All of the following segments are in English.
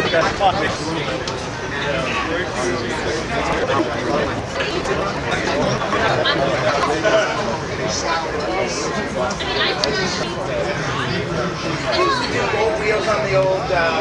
used to do gold wheels on the old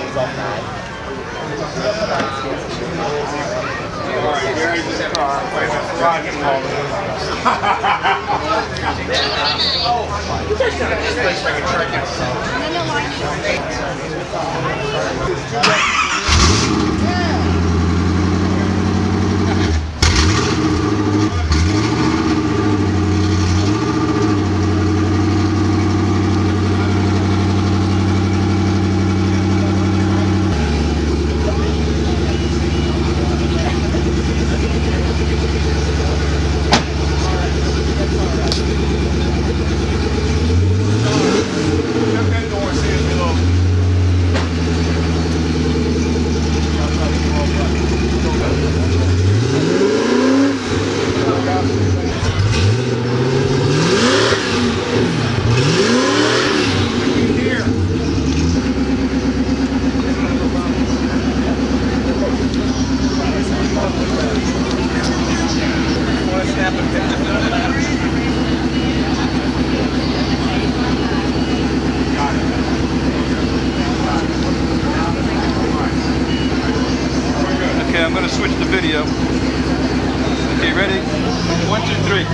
Okay, I'm going to switch the video. Okay, ready? 1, 2, 3.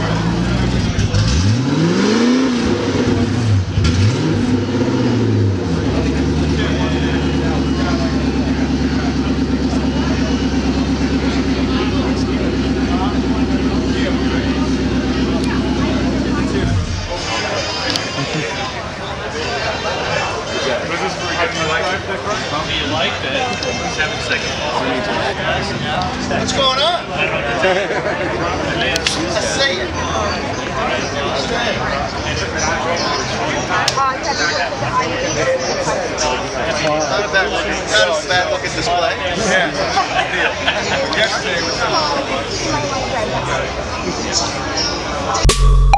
Do you like that? 7 seconds. What's going on? Let's see it. Not a bad looking display. Yeah.